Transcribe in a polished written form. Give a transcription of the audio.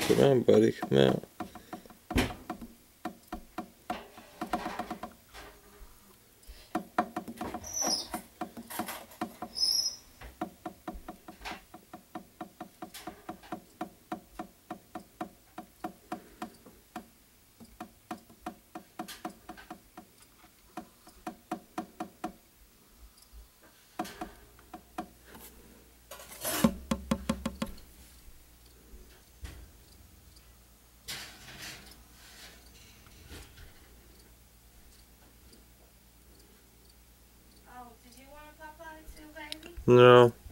Come on, buddy, come out. Oh, did you want a Popeye too, baby? No.